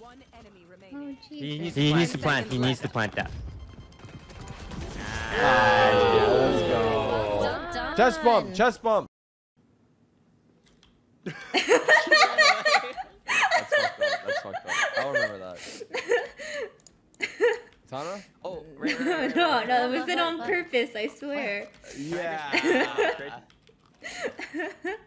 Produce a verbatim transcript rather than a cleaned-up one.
One enemy remaining. Oh, He needs, Jesus. he needs to plant. He needs to plant that. Yeah, let's go. Well done. Chest bump, chest bump. That's fucked up. That's fucked up. I'll remember that. Tana? Oh, right, right, right, No, right. no, it wasn't on purpose, I swear. Yeah.